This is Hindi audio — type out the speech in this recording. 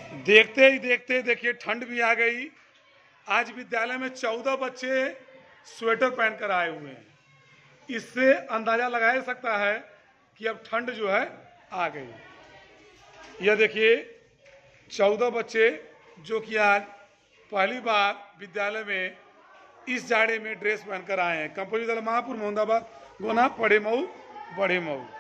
देखते ही देखते देखिए ठंड भी आ गई। आज विद्यालय में 14 बच्चे स्वेटर पहन कर आए हुए हैं। इससे अंदाजा लगाया जा सकता है कि अब ठंड जो है आ गई। यह देखिए 14 बच्चे जो कि आज पहली बार विद्यालय में इस जाड़े में ड्रेस पहनकर आए हैं। कंपोजिट दल महापुर, मोहम्मदाबाद, गोना, पड़े मऊ, बड़े मऊ।